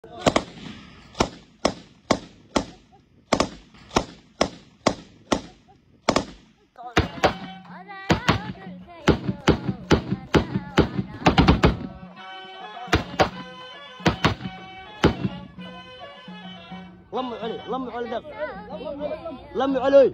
لموا علي لموا علي دق لموا علي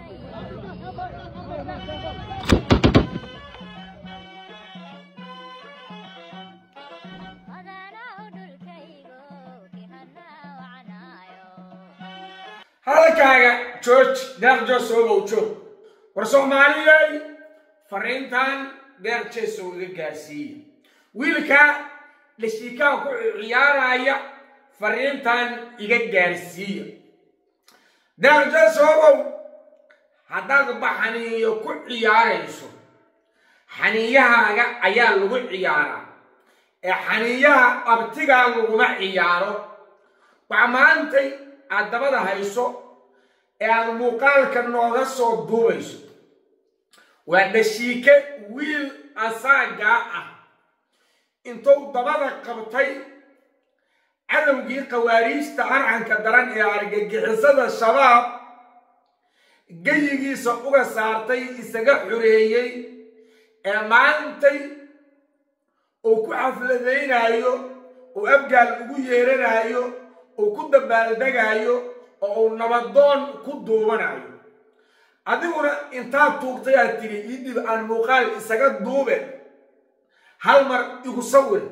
halkaaga George deeqjo soo gowjo war Soomaaliyeey fariintan deeqjo soo gaarsiiyay wiilka dhashiika ku ciyaaraya fariintan iga gaarsiiyay deeqjo soo hadaad baxaniyo ku ciyaarayso xaniyahaaga ayaa lagu ciyaaraa ee xaniyaha abtiga lagu ciyaaro waxmaantay adabada hayso ee aan muuqaalka nooga soo duubayso waa dhashiike wiil asaaga ah intuu dabada qabtay cadawgii qawaariista arcanka daran ee argagixisada shabaab gayigiisa uga saartay isaga xureeyay ee maantay oo ku xafladaynayo oo abgaal ugu yeeranayo oo ku dabaaldagayo oo nabadoon ku duubanayo adiguna inta tuugtay aad tiri idib aan muuqaal isaga duube hal mar igu sawir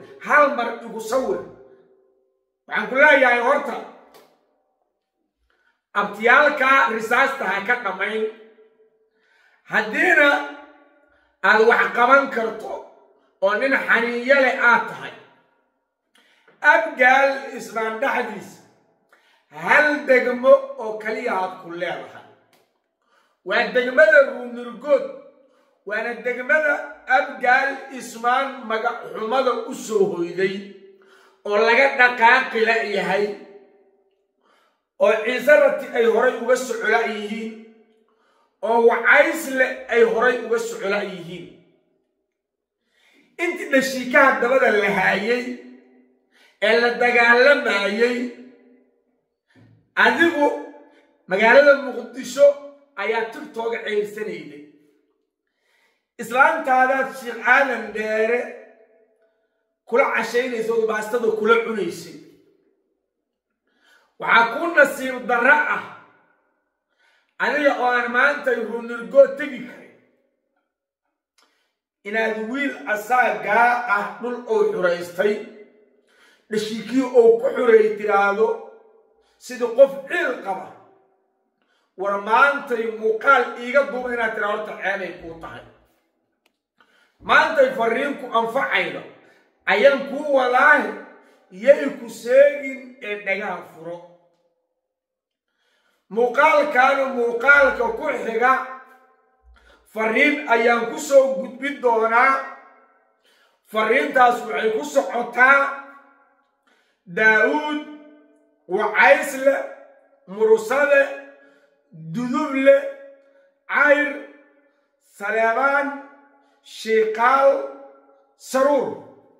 waxaan ku leeyahay horta abtiyaalka risaasta ha ka dhamayn haddiina aad wax qaban karto oo nin xaniiyo leh aad tahay abgaal islaan dhaxdiisa hal degmo oo kaliya aad ku leedahay waa degmada ruunurgood waana degmada abgaal ismaan magac xumada u soo hoyday oo laga dhaqaaqi la yahay oo ciisarati ay horay uga socda yihiin oo wacaysle ay horay uga socda yihiin intii dhashiikaha dabada la haayay ee la dagaalamayay adigu magaalada Muqdisho ayaa tirtooga ceyrsanayday islaantaada Sheekh Aadan Dheere kula cashaynayso baastada kula cunaysay waxa ku nasiib darra ah adiga oo aan maanta ruunurgood tagi karin inaad wiil asaaga ah dhul oo xureystay dhashiikii oo ku xureey tiraado sida qof ciil qaba war maantay muuqaal iiga duub inaad tiraado horta ceebay ku tahay maantay fariinku anfacayda ayaan ku walaahi yay ku seegin ee dhagaha furo muuqaalka ku xiga fariin ayaan ku soo gudbin doonaa fariintaas waxay ku socotaa Daawud wacaysle murusade duduble cayr saleebaan shiiqaal saruur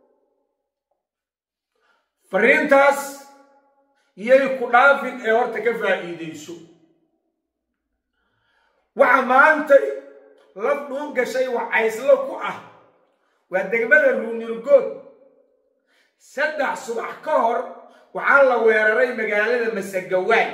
fariintaas yay ku dhaafin ee horta ka faa'iideyso waxa maanta laf dhuun gashay wacaysle ku ah waa degmada ruunurgood 3 subax ka hor waxaa la weeraray magaalada Masagawaay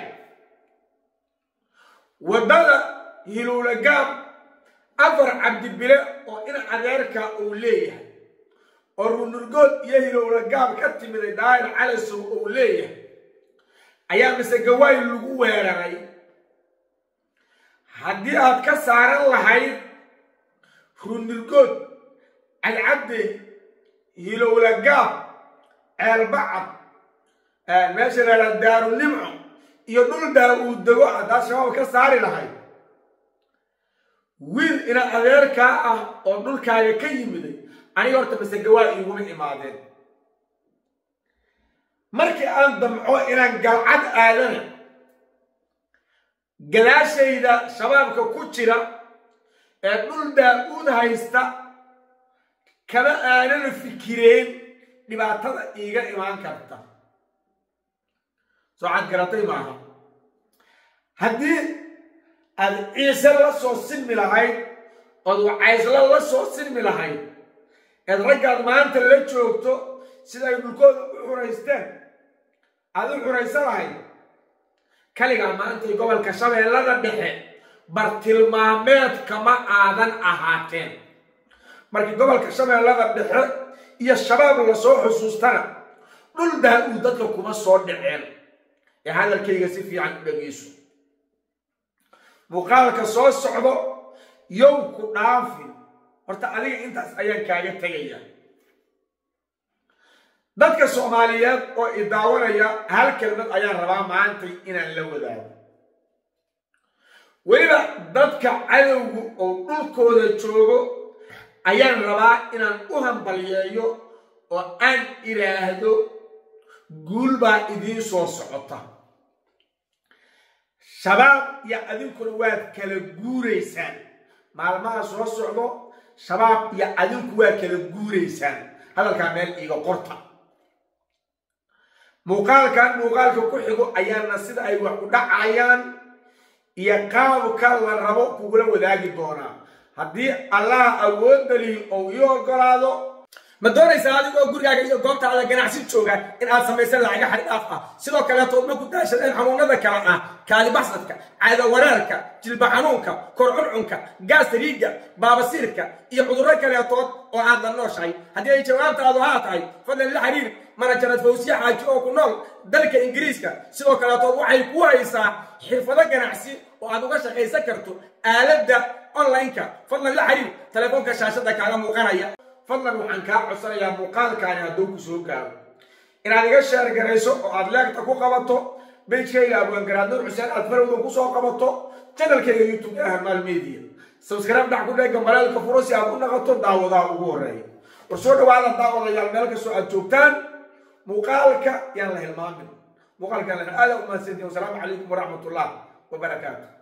wadada Hilowlagaab afar cabdibile oo in adeerka uu leeyahay oo ruunurgood iyo Hilowlagaab ka timid daayir calasow uu leeyahay ayaa Masagawaay lagu weeraray haddii aad ka saaran lahayd ruunurgood alcabdi Hilowlagaab albacad meesha la daaru nimco iyo dhul Daawud dago adaa shabaab ka saari lahayd wiil ina adeerka ah oo dhulkaaga ka yimid aniga horta Masagawaay iguma imaadeen markii aan damco inaan galcad aadana gadaashayda shabaabka ku jira ee dhul Daawud haysta kama aanan fikireen dhibaatada iiga imaan karta ساعات قراتي معها هدي العيسى لا سو سلمي لهاي أو عايز لا سو سلمي لهاي الرجال ما أنت اللي تشوفته سيدا يقولون حريستان هذا حريستان هاي كلي ما أنت يقول الكشافة لا ندحه برتلمامات كما آذن أهاتين markii gobolka Shabeellada Dhexe iyo shabaab la soo xusuustana dhul daa uu dadka kuma soo dhiceen ee hadalkayga si fiican u dhageyso muuqaalka soo socdo yow ku dhaafi horta adiga intaas ayaan kaaga tagayaa dadka Soomaaliyeed oo idaawanaya hal kelmad ayaan rabaa maanta inaan la wadaago weliba dadka cadowgu oo dhulkooda joogo ayaan rabaa inaan u hambaliyeeyo oo aan iraahdo guul baa idiin soo socota shabaab ya adinkuna waad kala guureysaan maalmaha soo socdo shabaab ya adinku waa kala guureysaan hadalka meel iiga qorta muuqaalka ku xigo ayaana sida ay wax u dhacayaan iyo qaabka la rabo kugula wadaagi doonaa haddii Allah awood daliyo oo iyo ogolaado ma doonaysaa adigoo gurigaaga iyo goobtaada ganacsi jooga in aad samaysan lacag xad dhaaf ah sidoo kale toodma ku daashadeen xanuunada kala ah kaali baxsadka caada waraarka jilba xanuunka kor cuncunka gaasriga baabasiirka iyo cudurro kale tood oo aad la nooshahay haddii ay jawaabtaadu haa tahay fadlan la xiriir manajarad Fawsiya Xaaji oo ku nool dalka Ingiriiska sidoo kale tood waxay ku haysaa xirfado ganacsi oo aad uga shaqaysan karto aaladda online-ka fadlan la xiriir telefoonka shaashada kaaga muuqanaya fadlan waxaan kaa codsanayaa muuqaalkaani hadduu ku soo gaaro inaad iga sheer garayso oo aad leegta ku qabato page-kayga Abwaan Garaad Nuur Xuseen aad farowda ku soo qabato channel-kayga YouTube ee Hermal Media subscribe dhac ku dhig gambalaalka furo si aad u noqoto daawadaha ugu horeeya war soo dhawaada daawadayaal meel kasta aad joogtaan muuqaalka yaan la hilmaamin muuqaalka lana aad u mahadsantihiin. Assalaamu calaykum waraxmatullaahi wabarakaatuh.